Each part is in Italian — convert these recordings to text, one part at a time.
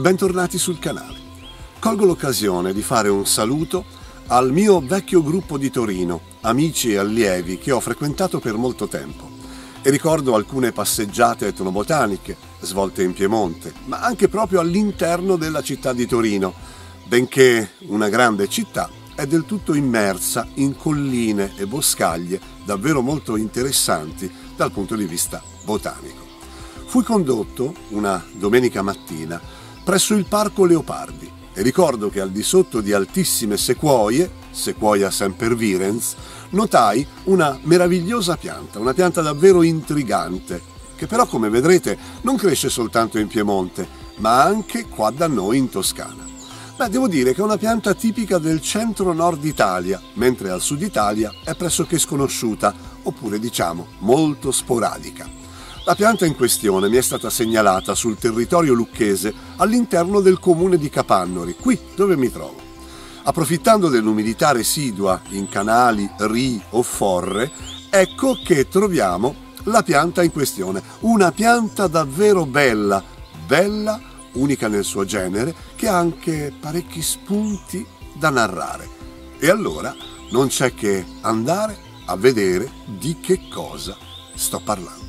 e bentornati sul canale. Colgo l'occasione di fare un saluto al mio vecchio gruppo di Torino, amici e allievi che ho frequentato per molto tempo, e ricordo alcune passeggiate etnobotaniche svolte in Piemonte, ma anche proprio all'interno della città di Torino, benché una grande città è del tutto immersa in colline e boscaglie davvero molto interessanti dal punto di vista botanico. Fui condotto una domenica mattina presso il Parco Leopardi e ricordo che al di sotto di altissime sequoie, Sequoia sempervirens, notai una meravigliosa pianta, una pianta davvero intrigante, che però, come vedrete, non cresce soltanto in Piemonte, ma anche qua da noi in Toscana. Devo dire che è una pianta tipica del centro-nord Italia, mentre al sud Italia è pressoché sconosciuta, oppure diciamo molto sporadica. La pianta in questione mi è stata segnalata sul territorio lucchese all'interno del comune di Capannori, qui dove mi trovo. Approfittando dell'umidità residua in canali, rii o forre, ecco che troviamo la pianta in questione, una pianta davvero bella, unica nel suo genere, che ha anche parecchi spunti da narrare. E allora non c'è che andare a vedere di che cosa sto parlando.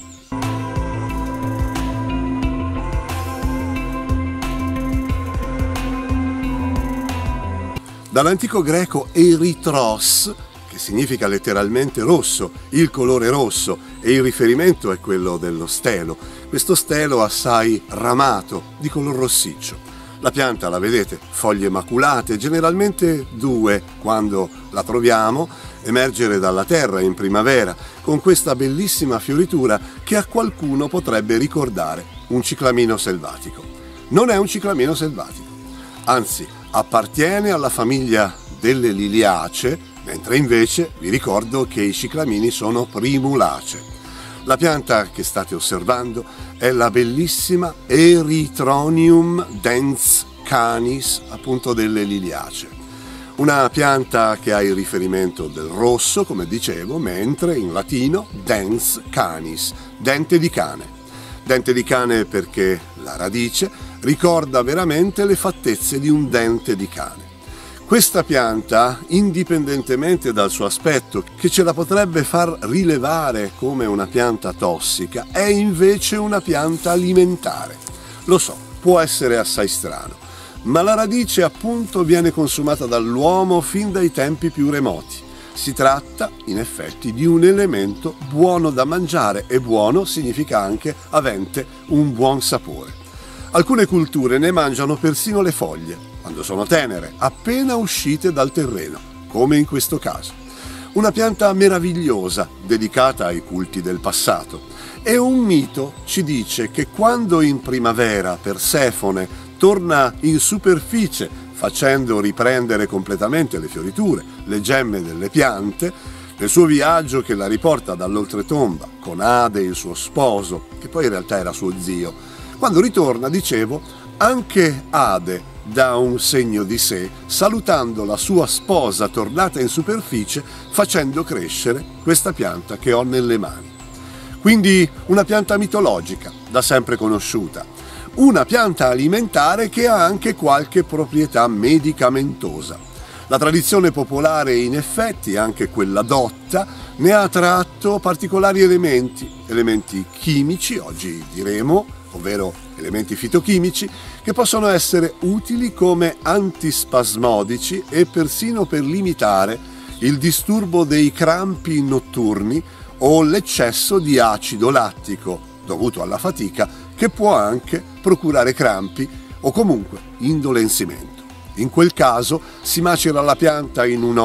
Dall'antico greco eritros, che significa letteralmente rosso, il colore rosso, e il riferimento è quello dello stelo. Questo stelo assai ramato, di color rossiccio. La pianta, la vedete, foglie maculate, generalmente due quando la troviamo emergere dalla terra in primavera, con questa bellissima fioritura che a qualcuno potrebbe ricordare un ciclamino selvatico. Non è un ciclamino selvatico, anzi appartiene alla famiglia delle liliacee, mentre invece vi ricordo che i ciclamini sono primulacee. La pianta che state osservando è la bellissima Erythronium dens canis, appunto delle liliacee. Una pianta che ha il riferimento del rosso, come dicevo, mentre in latino dens canis, dente di cane. Dente di cane perché la radice ricorda veramente le fattezze di un dente di cane. Questa pianta, indipendentemente dal suo aspetto, che ce la potrebbe far rilevare come una pianta tossica, è invece una pianta alimentare. Lo so, può essere assai strano, ma la radice appunto viene consumata dall'uomo fin dai tempi più remoti. Si tratta, in effetti, di un elemento buono da mangiare, e buono significa anche avente un buon sapore. Alcune culture ne mangiano persino le foglie, quando sono tenere, appena uscite dal terreno, come in questo caso. Una pianta meravigliosa, dedicata ai culti del passato. E un mito ci dice che quando in primavera Persefone torna in superficie, facendo riprendere completamente le fioriture, le gemme delle piante, nel suo viaggio che la riporta dall'oltretomba, con Ade, il suo sposo, che poi in realtà era suo zio, quando ritorna, dicevo, anche Ade dà un segno di sé, salutando la sua sposa tornata in superficie, facendo crescere questa pianta che ho nelle mani. Quindi una pianta mitologica, da sempre conosciuta, una pianta alimentare che ha anche qualche proprietà medicamentosa. La tradizione popolare, in effetti, anche quella dotta, ne ha tratto particolari elementi chimici, oggi diremo, ovvero elementi fitochimici, che possono essere utili come antispasmodici e persino per limitare il disturbo dei crampi notturni o l'eccesso di acido lattico dovuto alla fatica, che può anche procurare crampi o comunque indolensimento. In quel caso si macera la pianta in un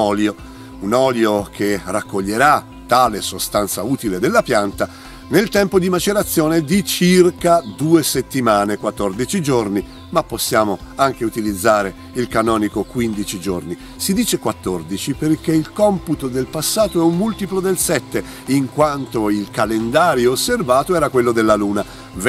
olio che raccoglierà tale sostanza utile della pianta nel tempo di macerazione di circa 2 settimane, 14 giorni, ma possiamo anche utilizzare il canonico 15 giorni. Si dice 14 perché il computo del passato è un multiplo del 7, in quanto il calendario osservato era quello della luna.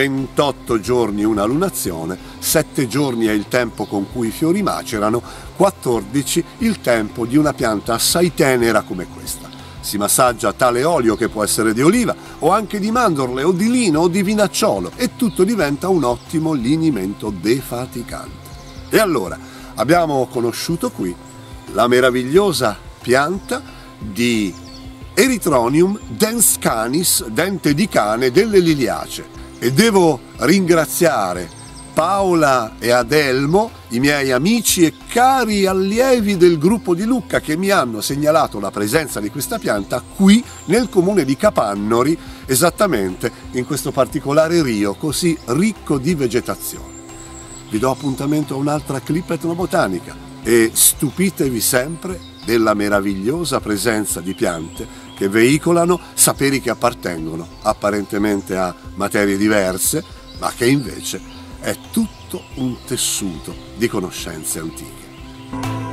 28 giorni una lunazione, 7 giorni è il tempo con cui i fiori macerano, 14 il tempo di una pianta assai tenera come questa. si massaggia tale olio, che può essere di oliva o anche di mandorle o di lino o di vinacciolo, e tutto diventa un ottimo linimento defaticante. E allora abbiamo conosciuto qui la meravigliosa pianta di Erythronium denscanis, dente di cane delle Liliacee, e devo ringraziare Paola e Adelmo, i miei amici e cari allievi del gruppo di Lucca, che mi hanno segnalato la presenza di questa pianta qui nel comune di Capannori, esattamente in questo particolare rio così ricco di vegetazione. Vi do appuntamento a un'altra clip etnobotanica e stupitevi sempre della meravigliosa presenza di piante che veicolano saperi che appartengono apparentemente a materie diverse, ma che invece è tutto un tessuto di conoscenze antiche.